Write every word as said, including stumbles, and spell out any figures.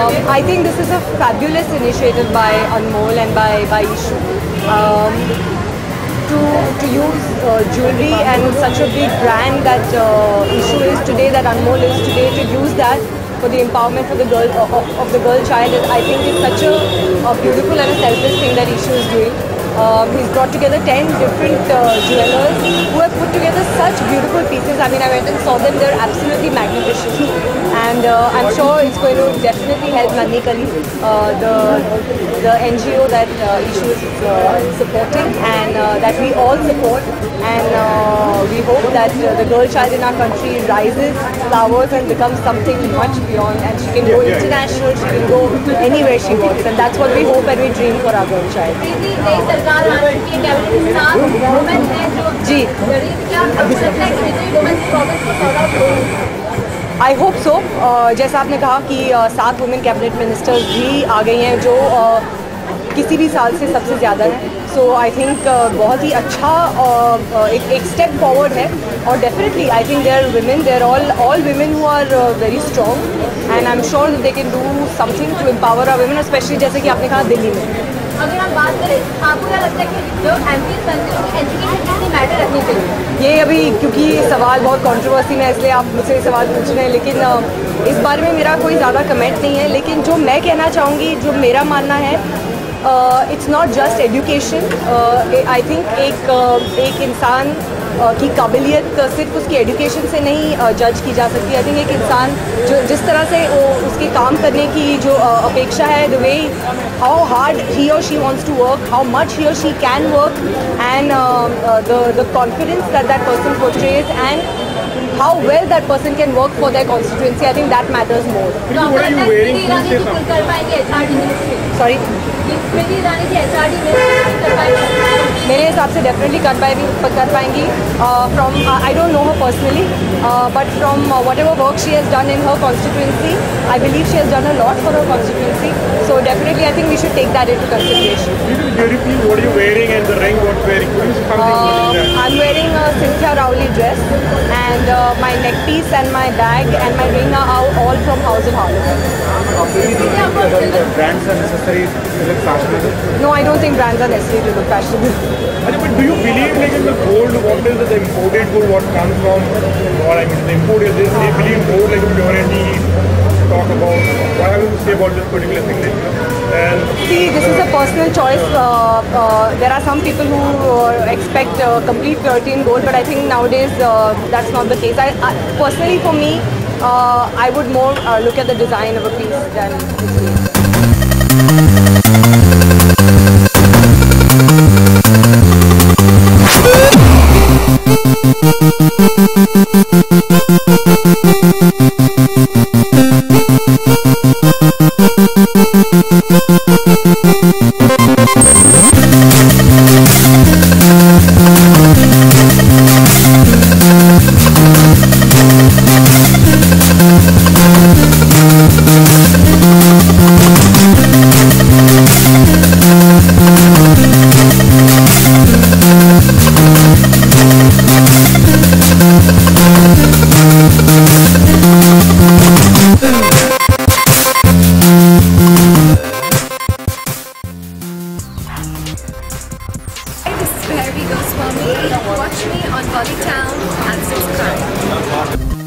Um, I think this is a fabulous initiative by Anmol and by, by Ishu. Um, to, to use uh, jewelry and such a big brand that uh, Ishu is today, that Anmol is today, to use that for the empowerment for the girl of, of the girl child, is, I think, is such a, a beautiful and a selfless thing that Ishu is doing. Um, he's brought together ten different uh, jewelers who have put together such beautiful pieces. I mean, I went and saw them; they're absolutely magnificent, and uh, I'm sure it's going to definitely help Nanhi Kali, uh, the the N G O that uh, Ishu is uh, supporting, and uh, that we all support. And uh, we hope that uh, the girl child in our country rises, flowers, and becomes something much beyond. And she can go international, she can go anywhere she wants, and that's what we hope and we dream for our girl child. जी I hope so. जैसा आपने कहा कि uh, सात women cabinet ministers भी आ गई हैं, जो uh, किसी भी साल से सबसे ज़्यादा है। सो आई थिंक बहुत ही अच्छा uh, एक एक स्टेप फॉरवर्ड है, और definitely I think they are women, they are all all women who are very strong, and I am sure they can do something to empower our women, especially जैसे कि आपने कहा दिल्ली में। अगर हम बात करें, आपको क्या लगता है कि जो एमपीज बनते हैं उनकी एजुकेशन कितनी मैटर रखनी चाहिए? ये अभी क्योंकि सवाल बहुत कंट्रोवर्सी में है, इसलिए आप मुझसे सवाल पूछ रहे हैं, लेकिन इस बारे में मेरा कोई ज़्यादा कमेंट नहीं है। लेकिन जो मैं कहना चाहूँगी, जो मेरा मानना है, it's not just education. I think एक एक इंसान की काबिलियत सिर्फ उसकी एजुकेशन से नहीं जज की जा सकती। आई थिंक एक इंसान जो जिस तरह से वो उसके काम करने की जो अपेक्षा है, the way how hard he और she wants to work, how much he और she can work, and the the confidence that that person portrays, and how well that person can work for their constituency, I think that matters more. What are you wearing? Sorry? मेरे हिसाब से definitely कर पाएगी कर पाएंगी from I don't know her personally, but from whatever work she has done in her constituency, I believe she has done a lot for her constituency, so definitely I think we should take that into consideration. What are you wearing and the ring what wearing? Uh, I'm wearing a Cynthia Rowley dress, and uh, my neck piece and my bag and my ring are all from House of Harlow. Brands are necessary to look fashionable? No, I don't think brands are necessary to look fashionable. But do you believe like in the gold, what is the imported gold, what comes from, or I mean the imported, they, they believe more like purity, talk about, what have you to say about this particular thing? Like, and see, this uh, is a personal choice. Uh, uh, there are some people who uh, expect uh, complete purity in gold, but I think nowadays uh, that's not the case. I, I, personally, for me, uh, I would more uh, look at the design of a piece than its weight. This is where we go for me. Watch me on Bollytown and subscribe.